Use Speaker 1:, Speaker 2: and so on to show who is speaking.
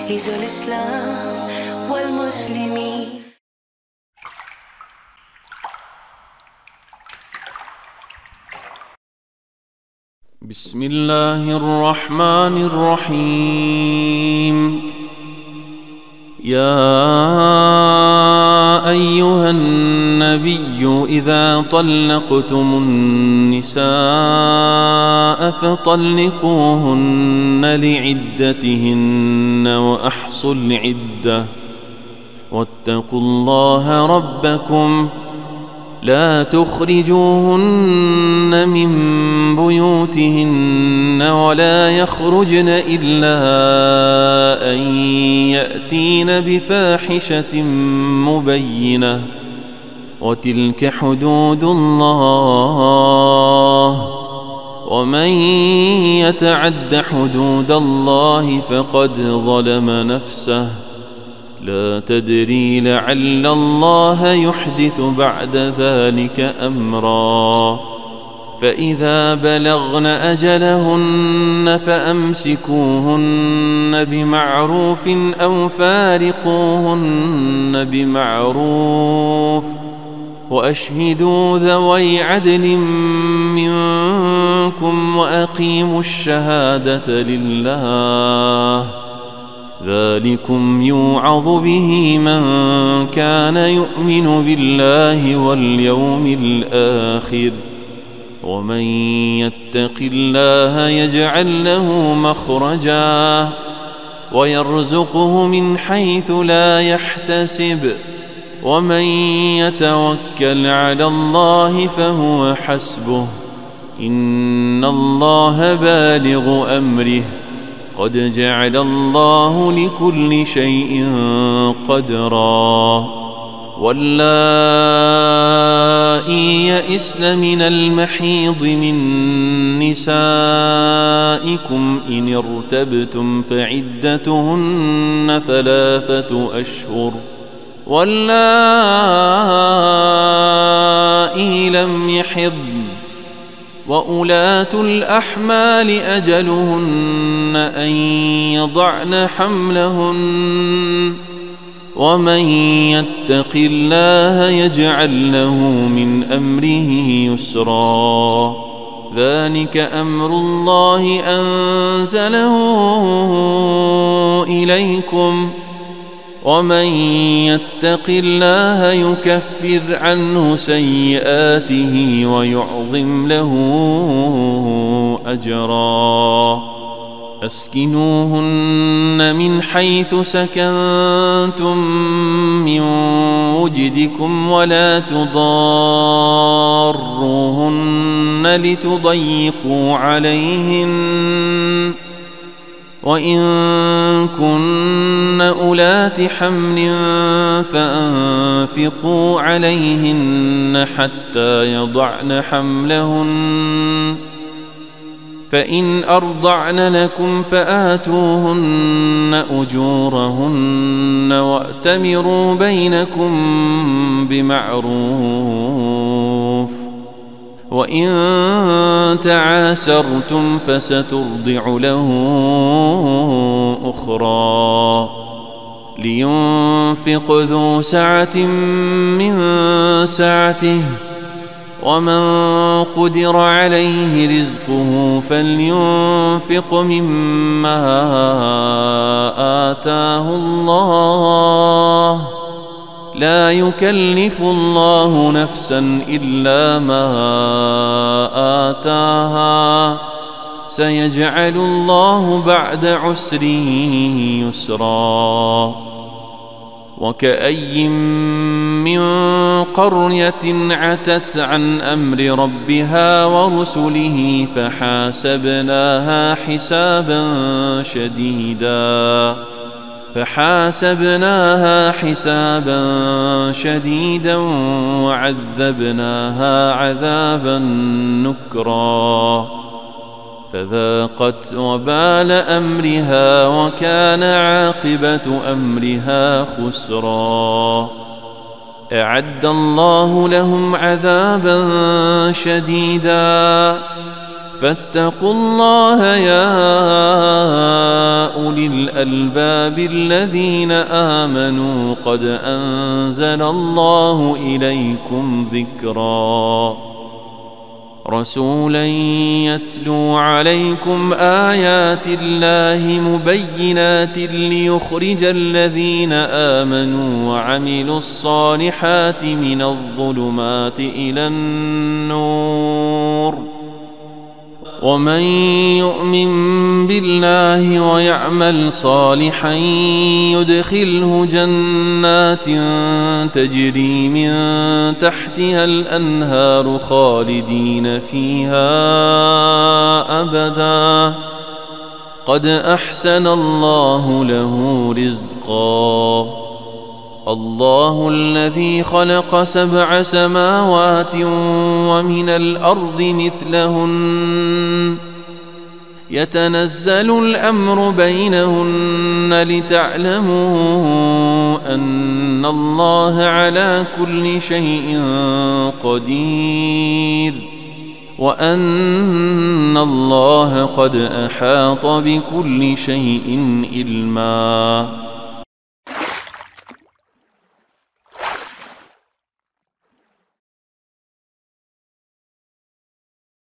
Speaker 1: أعز الإسلام والمسلمين.
Speaker 2: بسم الله الرحمن الرحيم. يا أيها النبي إذا طلقتم النساء فطلقوهن لعدتهن وأحصوا العدة واتقوا الله ربكم لا تخرجوهن من بيوتهن ولا يخرجن إلا أن يأتين بفاحشة مبينة وتلك حدود الله ومن يتعد حدود الله فقد ظلم نفسه لا تدري لعل الله يحدث بعد ذلك أمرا. فإذا بلغن أجلهن فأمسكوهن بمعروف أو فارقوهن بمعروف وأشهدوا ذوي عدل منكم وأقيموا الشهادة لله ذلكم يوعظ به من كان يؤمن بالله واليوم الآخر ومن يتق الله يجعل له مخرجا ويرزقه من حيث لا يحتسب ومن يتوكل على الله فهو حسبه إن الله بالغ أمره قد جعل الله لكل شيء قدرا. واللائي يئسن من المحيض من نسائكم إن ارتبتم فعدتهن 3 أشهر واللائي لم يحضن وأولاة الأحمال أجلهن أن يضعن حملهن ومن يتق الله يجعل له من أمره يسرا. ذلك أمر الله أنزله إليكم ومن يتق الله يكفر عنه سيئاته ويعظم له أجرا. أسكنوهن من حيث سكنتم من وجدكم ولا تضاروهن لتضيقوا عليهن وإن كن أولات حمل فأنفقوا عليهن حتى يضعن حملهن فإن أرضعن لكم فآتوهن أجورهن وأتمروا بينكم بمعروف وإن تعاسرتم فسترضع له أخرى. لينفق ذو سعة من سعته ومن قدر عليه رزقه فلينفق مما آتاه الله لا يكلف الله نفسا إلا ما آتاها سيجعل الله بعد عسر يسرا. وكأي من قرية عتت عن أمر ربها ورسله فحاسبناها حسابا شديدا وعذبناها عذابا نكرا فذاقت وبال أمرها وكان عاقبة أمرها خسرا. أعد الله لهم عذابا شديدا فاتقوا الله يا أولي الألباب الذين آمنوا قد أنزل الله إليكم ذكرا رسولا يتلو عليكم آيات الله مبينات ليخرج الذين آمنوا وعملوا الصالحات من الظلمات إلى النور ومن يؤمن بالله ويعمل صالحا يدخله جنات تجري من تحتها الأنهار خالدين فيها أبدا قد أحسن الله له رزقا الله الذي خلق 7 سماوات ومن الأرض مثلهن يتنزل الأمر بينهن لتعلموا أن الله على كل شيء قدير وأن الله قد أحاط بكل شيء علما